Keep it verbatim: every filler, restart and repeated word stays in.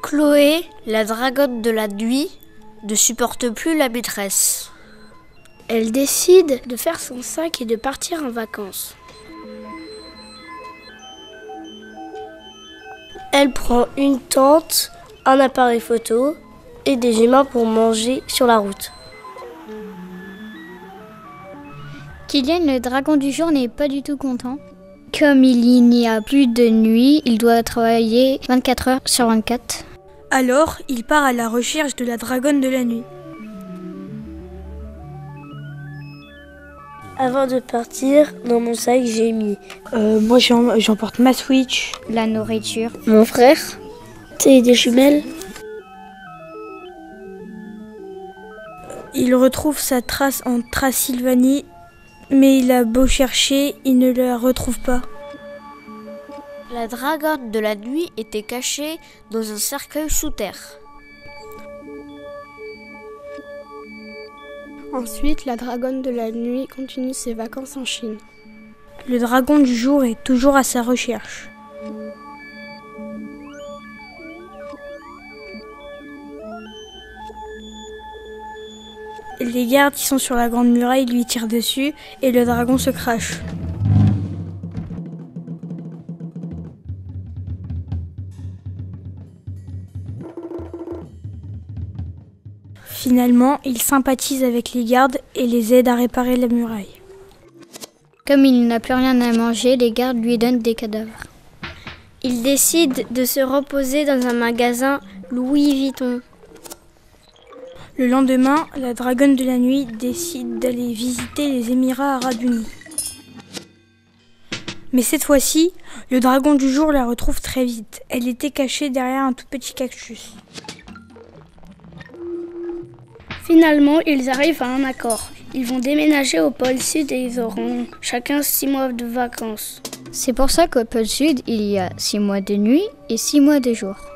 Chloé, la dragonne de la nuit, ne supporte plus la maîtresse. Elle décide de faire son sac et de partir en vacances. Elle prend une tente, un appareil photo et des humains pour manger sur la route. Kylian, le dragon du jour, n'est pas du tout content. Comme il n'y a plus de nuit, il doit travailler vingt-quatre heures sur vingt-quatre. Alors, il part à la recherche de la dragonne de la nuit. Avant de partir, dans mon sac, j'ai mis euh, Moi, j'em- j'emporte ma Switch, La nourriture, mon frère et des jumelles. Il retrouve sa trace en Transylvanie, mais il a beau chercher, il ne la retrouve pas. La dragonne de la nuit était cachée dans un cercueil sous terre. Ensuite, la dragonne de la nuit continue ses vacances en Chine. Le dragon du jour est toujours à sa recherche. Les gardes qui sont sur la grande muraille lui tirent dessus et le dragon se crache. Finalement, il sympathise avec les gardes et les aide à réparer la muraille. Comme il n'a plus rien à manger, les gardes lui donnent des cadavres. Il décide de se reposer dans un magasin Louis Vuitton. Le lendemain, la dragonne de la nuit décide d'aller visiter les Émirats arabes unis. Mais cette fois-ci, le dragon du jour la retrouve très vite. Elle était cachée derrière un tout petit cactus. Finalement, ils arrivent à un accord. Ils vont déménager au pôle Sud et ils auront chacun six mois de vacances. C'est pour ça qu'au pôle Sud, il y a six mois de nuit et six mois de jour.